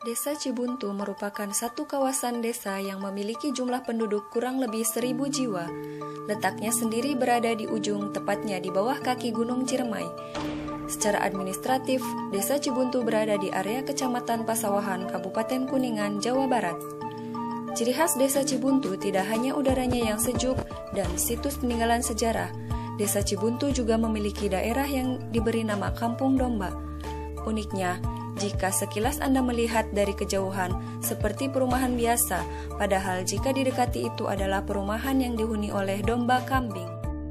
Desa Cibuntu merupakan satu kawasan desa yang memiliki jumlah penduduk kurang lebih 1.000 jiwa. Letaknya sendiri berada di ujung, tepatnya di bawah kaki Gunung Ciremai. Secara administratif, Desa Cibuntu berada di area Kecamatan Pasawahan, Kabupaten Kuningan, Jawa Barat. Ciri khas Desa Cibuntu tidak hanya udaranya yang sejuk dan situs peninggalan sejarah. Desa Cibuntu juga memiliki daerah yang diberi nama Kampung Domba. Uniknya, jika sekilas Anda melihat dari kejauhan seperti perumahan biasa, padahal jika didekati itu adalah perumahan yang dihuni oleh domba kambing.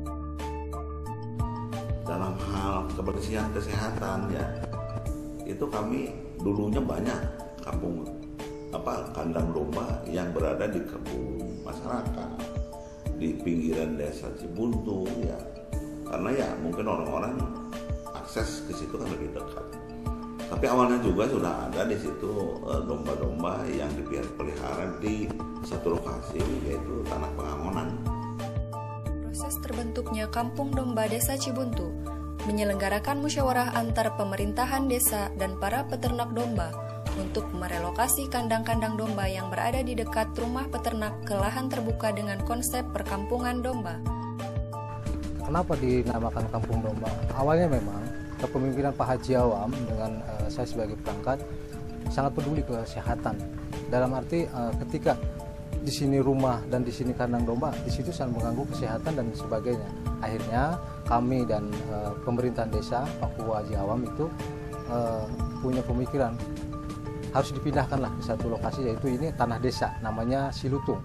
Dalam hal kebersihan kesehatan ya, itu kami dulunya banyak kandang domba yang berada di kebun masyarakat, di pinggiran Desa Cibuntu ya. Karena ya mungkin orang-orang akses ke situ kan lebih dekat. Tapi awalnya juga sudah ada di situ domba-domba yang dipelihara di satu lokasi, yaitu Tanah Pengangonan. Proses terbentuknya Kampung Domba Desa Cibuntu menyelenggarakan musyawarah antar pemerintahan desa dan para peternak domba untuk merelokasi kandang-kandang domba yang berada di dekat rumah peternak ke lahan terbuka dengan konsep perkampungan domba. Kenapa dinamakan Kampung Domba? Awalnya memang kepemimpinan Pak Haji Awam dengan saya sebagai perangkat sangat peduli kesehatan. Dalam arti ketika di sini rumah dan di sini kandang domba, di situ sangat mengganggu kesehatan dan sebagainya. Akhirnya kami dan pemerintahan desa Pak Haji Awam itu punya pemikiran harus dipindahkanlah ke satu lokasi, yaitu ini tanah desa namanya Silutung.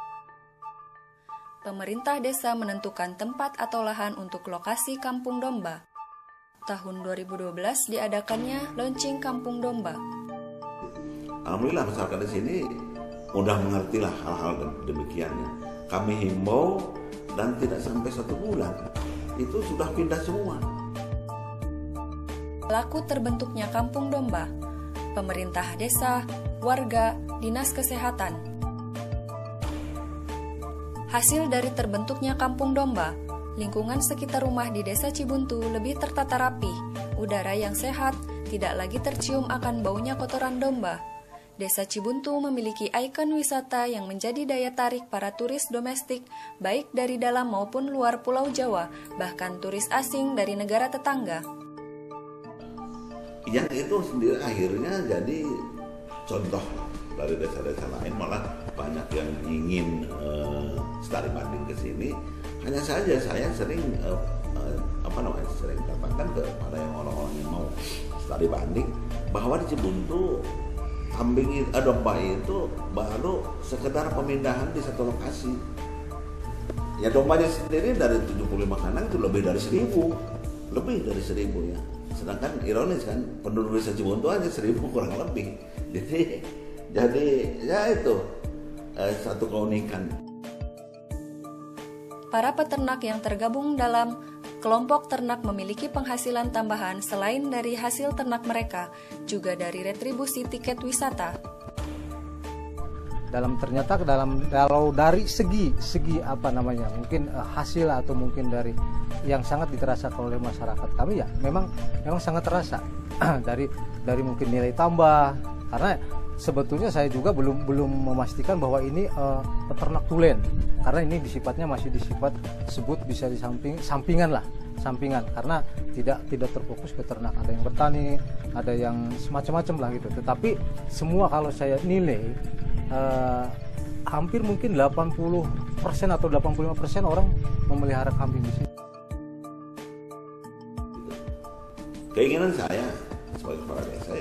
Pemerintah desa menentukan tempat atau lahan untuk lokasi Kampung Domba. Tahun 2012 diadakannya launching Kampung Domba. Alhamdulillah masyarakat di sini mudah mengertilah hal-hal demikiannya. Kami himbau dan tidak sampai 1 bulan itu sudah pindah semua. Pelaku terbentuknya Kampung Domba, pemerintah desa, warga, dinas kesehatan. Hasil dari terbentuknya Kampung Domba, lingkungan sekitar rumah di Desa Cibuntu lebih tertata rapi, udara yang sehat, tidak lagi tercium akan baunya kotoran domba. Desa Cibuntu memiliki ikon wisata yang menjadi daya tarik para turis domestik, baik dari dalam maupun luar Pulau Jawa, bahkan turis asing dari negara tetangga. Yang itu sendiri akhirnya jadi contoh dari desa-desa lain, malah banyak yang ingin studi banding ke sini. Hanya saja saya sering sering katakan kepada yang orang-orang yang mau studi banding bahwa di Cibuntu domba itu baru sekedar pemindahan di satu lokasi. Ya dombanya sendiri dari 75 kandang itu lebih dari 1.000 ya. Sedangkan ironis kan penduduk Desa Cibuntu aja 1.000 kurang lebih. Jadi ya itu satu keunikan. Para peternak yang tergabung dalam kelompok ternak memiliki penghasilan tambahan selain dari hasil ternak mereka, juga dari retribusi tiket wisata. Kalau dari segi mungkin hasil atau mungkin dari yang sangat dirasakan oleh masyarakat kami ya memang sangat terasa dari mungkin nilai tambah, karena sebetulnya saya juga belum memastikan bahwa ini peternak tulen, karena ini masih disifat sebut bisa sampingan karena tidak terfokus ke ternak. Ada yang bertani, ada yang semacam-macam lah gitu. Tetapi semua kalau saya nilai hampir mungkin 80% atau 85% orang memelihara kambing di sini. Keinginan saya sebagai kepala desa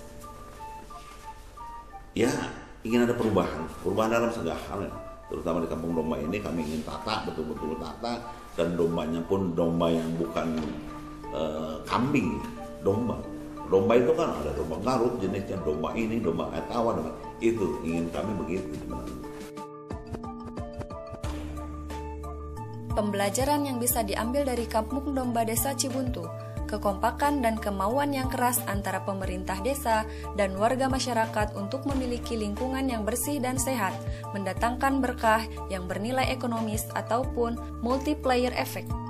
ya ingin ada perubahan dalam segala hal ya. Terutama di Kampung Domba ini kami ingin betul-betul tata, dan dombanya pun domba yang bukan kambing, domba itu kan ada domba Garut jenisnya, domba ini, domba Etawa, itu ingin kami begitu sebenarnya. Pembelajaran yang bisa diambil dari Kampung Domba Desa Cibuntu, kekompakan dan kemauan yang keras antara pemerintah desa dan warga masyarakat untuk memiliki lingkungan yang bersih dan sehat, mendatangkan berkah yang bernilai ekonomis ataupun multiplier effect.